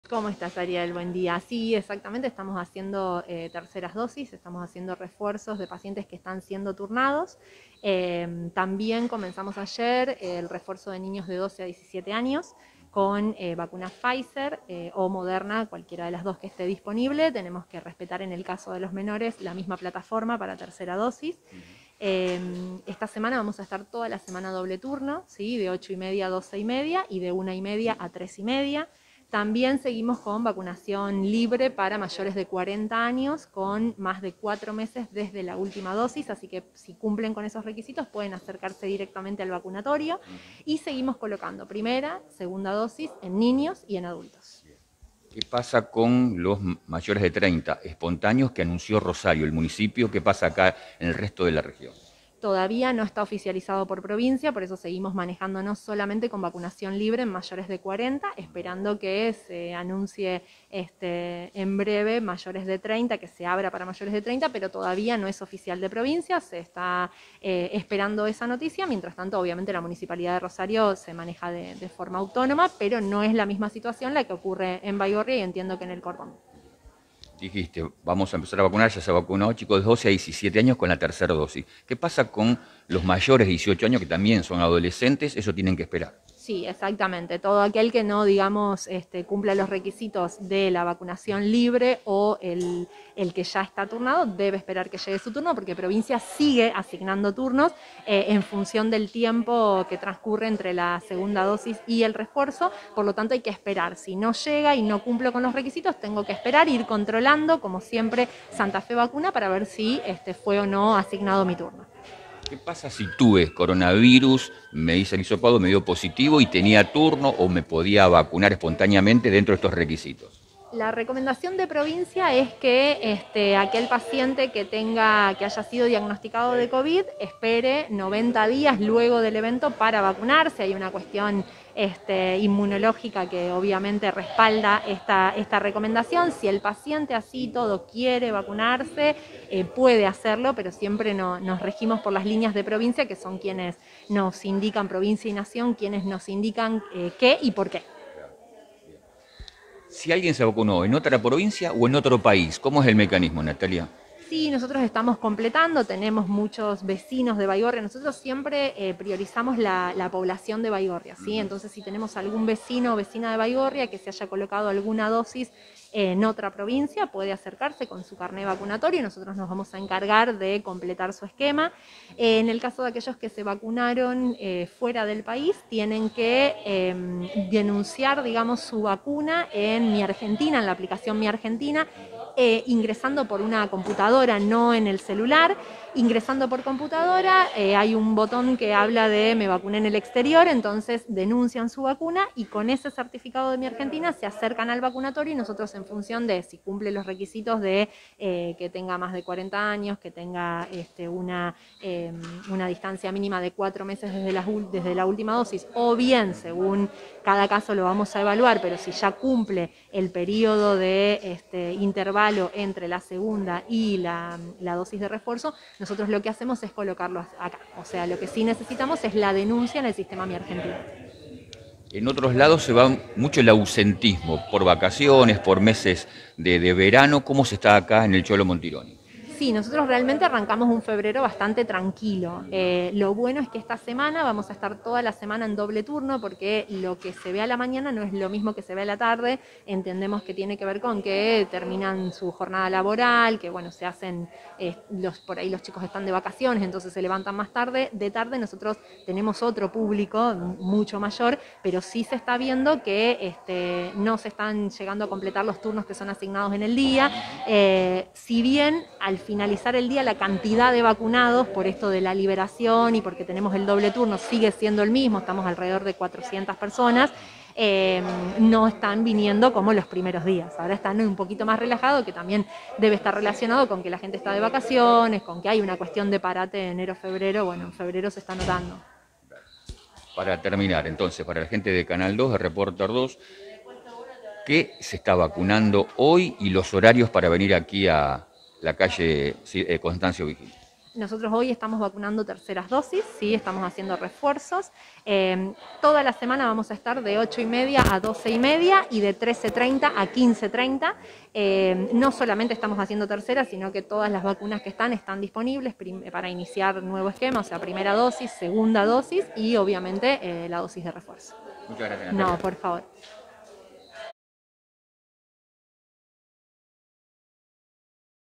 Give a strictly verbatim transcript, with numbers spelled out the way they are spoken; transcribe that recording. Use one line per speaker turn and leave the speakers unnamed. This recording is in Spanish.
¿Cómo estás, Ariel? Buen día. Sí, exactamente, estamos haciendo eh, terceras dosis, estamos haciendo refuerzos de pacientes que están siendo turnados. Eh, también comenzamos ayer el refuerzo de niños de doce a diecisiete años con eh, vacunas Pfizer eh, o Moderna, cualquiera de las dos que esté disponible. Tenemos que respetar en el caso de los menores la misma plataforma para tercera dosis. Eh, esta semana vamos a estar toda la semana doble turno, ¿sí? De ocho y media a doce y media y de una y media a tres y media. También seguimos con vacunación libre para mayores de cuarenta años con más de cuatro meses desde la última dosis, así que si cumplen con esos requisitos pueden acercarse directamente al vacunatorio. Y seguimos colocando primera, segunda dosis en niños y en adultos.
¿Qué pasa con los mayores de treinta, espontáneos que anunció Rosario, el municipio? ¿Qué pasa acá en el resto de la región?
Todavía no está oficializado por provincia, por eso seguimos manejándonos solamente con vacunación libre en mayores de cuarenta, esperando que se anuncie este, en breve mayores de treinta, que se abra para mayores de treinta, pero todavía no es oficial de provincia, se está eh, esperando esa noticia. Mientras tanto, obviamente la Municipalidad de Rosario se maneja de, de forma autónoma, pero no es la misma situación la que ocurre en Baigorria y entiendo que en el Cordón.
Dijiste, vamos a empezar a vacunar, ya se vacunó chicos de doce a diecisiete años con la tercera dosis. ¿Qué pasa con los mayores de dieciocho años que también son adolescentes? Eso tienen que esperar.
Sí, exactamente. Todo aquel que no, digamos, este, cumpla los requisitos de la vacunación libre o el, el que ya está turnado debe esperar que llegue su turno, porque provincia sigue asignando turnos eh, en función del tiempo que transcurre entre la segunda dosis y el refuerzo. Por lo tanto, hay que esperar. Si no llega y no cumplo con los requisitos, tengo que esperar, ir controlando, como siempre, Santa Fe Vacuna para ver si este, fue o no asignado mi turno.
¿Qué pasa si tuve coronavirus, me hice el hisopado, me dio positivo y tenía turno o me podía vacunar espontáneamente dentro de estos requisitos?
La recomendación de provincia es que este, aquel paciente que tenga, que haya sido diagnosticado de COVID espere noventa días luego del evento para vacunarse. Hay una cuestión este, inmunológica que obviamente respalda esta, esta recomendación. Si el paciente así todo quiere vacunarse, eh, puede hacerlo, pero siempre no, nos regimos por las líneas de provincia, que son quienes nos indican, provincia y nación, quienes nos indican eh, qué y por qué.
Si alguien se vacunó en otra provincia o en otro país, ¿cómo es el mecanismo, Natalia?
Sí, nosotros estamos completando, tenemos muchos vecinos de Baigorria, nosotros siempre eh, priorizamos la, la población de Baigorria, ¿sí? Entonces si tenemos algún vecino o vecina de Baigorria que se haya colocado alguna dosis en otra provincia, puede acercarse con su carné vacunatorio y nosotros nos vamos a encargar de completar su esquema. Eh, en el caso de aquellos que se vacunaron eh, fuera del país, tienen que eh, denunciar, digamos, su vacuna en Mi Argentina, en la aplicación Mi Argentina, Eh, ingresando por una computadora, no en el celular. Ingresando por computadora, eh, hay un botón que habla de me vacuné en el exterior, entonces denuncian su vacuna y con ese certificado de Mi Argentina se acercan al vacunatorio y nosotros, en función de si cumple los requisitos de eh, que tenga más de cuarenta años, que tenga este, una, eh, una distancia mínima de cuatro meses desde la, desde la última dosis, o bien, según cada caso lo vamos a evaluar, pero si ya cumple el periodo de este, intervalo entre la segunda y la, la dosis de refuerzo, nosotros lo que hacemos es colocarlo acá. O sea, lo que sí necesitamos es la denuncia en el sistema Mi Argentina.
En otros lados se va mucho el ausentismo, por vacaciones, por meses de, de verano. ¿Cómo se está acá en el Cholo Montironi?
Sí, nosotros realmente arrancamos un febrero bastante tranquilo. Eh, lo bueno es que esta semana vamos a estar toda la semana en doble turno, porque lo que se ve a la mañana no es lo mismo que se ve a la tarde. Entendemos que tiene que ver con que terminan su jornada laboral, que bueno, se hacen, eh, los, por ahí los chicos están de vacaciones, entonces se levantan más tarde. De tarde nosotros tenemos otro público mucho mayor, pero sí se está viendo que este, no se están llegando a completar los turnos que son asignados en el día. Eh, si bien al finalizar el día la cantidad de vacunados, por esto de la liberación y porque tenemos el doble turno, sigue siendo el mismo, estamos alrededor de cuatrocientas personas, eh, no están viniendo como los primeros días. Ahora están un poquito más relajados, que también debe estar relacionado con que la gente está de vacaciones, con que hay una cuestión de parate de enero-febrero. Bueno, en febrero se está notando.
Para terminar, entonces, para la gente de Canal dos, de Reporter dos, ¿qué se está vacunando hoy y los horarios para venir aquí a la calle Constancio Vigil?
Nosotros hoy estamos vacunando terceras dosis, sí, estamos haciendo refuerzos. Eh, toda la semana vamos a estar de ocho y media a doce y media y de trece treinta a quince treinta. Eh, no solamente estamos haciendo tercera, sino que todas las vacunas que están están disponibles para iniciar nuevo esquema, o sea, primera dosis, segunda dosis y obviamente eh, la dosis de refuerzo.
Muchas gracias, Natalia.
No, por favor.